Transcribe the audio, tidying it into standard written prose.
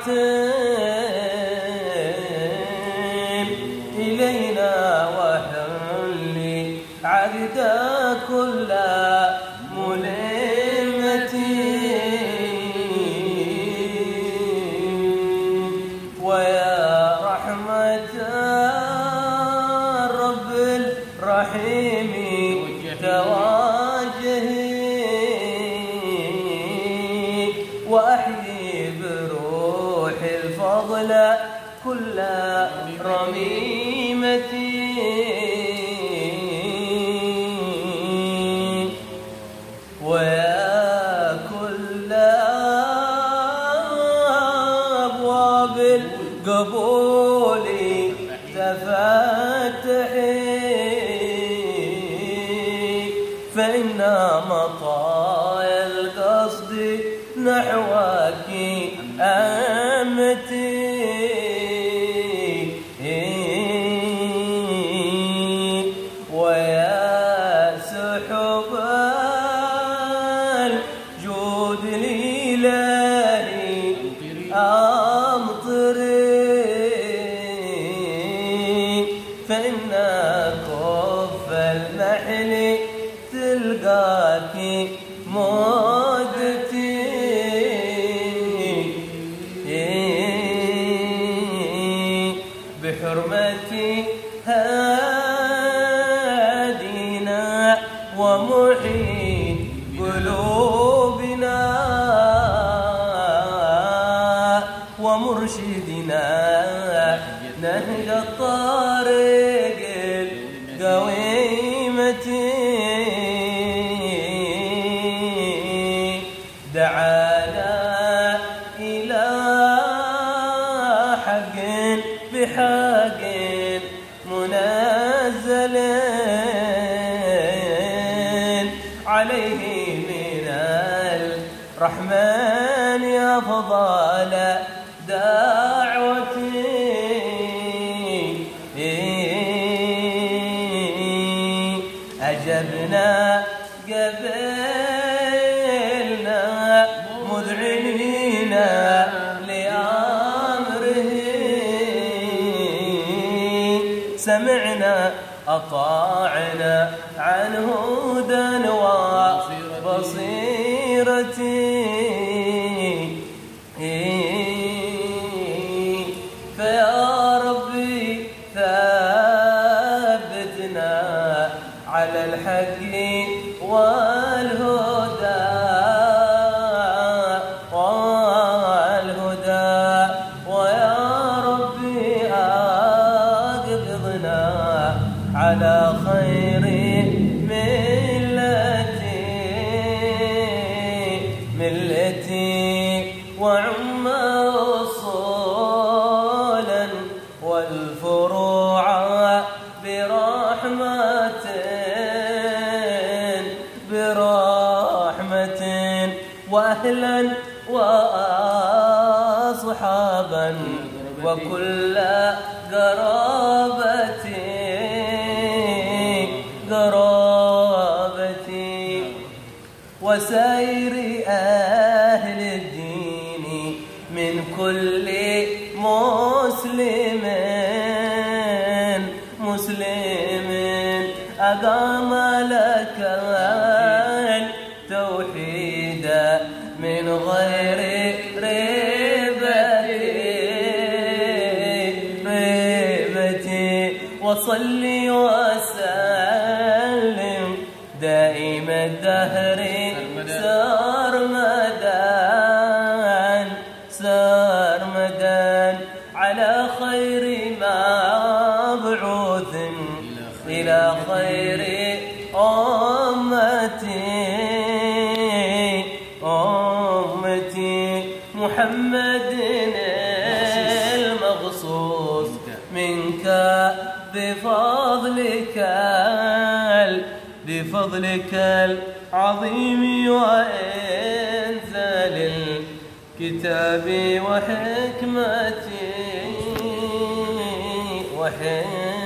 إلينا وحلي عقد كل ملمتي ويا رحمة الرب الرحيم تواجهي وأحيي بروح الفضل كل رميمتي ويا كل أبواب القبول تفتحي فإن مطايا القصد نحوك أمتي ويا سحب الجود لإلهي أمطري فإن كف المحل تلقاك مودتي بحرمتي هادينا ومحيي قلوبنا ومرشدنا نهج الطريق القويمة دعانا إلى حق بحق منزل عليه من الرحمن أفضل دعوتي أجبنا قبلنا مذعنين لأمره سمعنا أطاعنا عن هدى وبصيرتي فيا ربي ثبتنا على الحق والهدى ويا ربي أقبضنا على خير ملتي وعم أصولا والفروع برحمة وأهلا وأصحابا وكل قرابتي وسائر أهل الدين من كل مسلم أقام لك التوحيد من غير ريبتي وصلي وسلم دائم الدهر سرمدا على خير مبعوث إلى خير أمتي محمد المغصوص منك بفضلك العظيم وإنزال الكتاب وحكمتي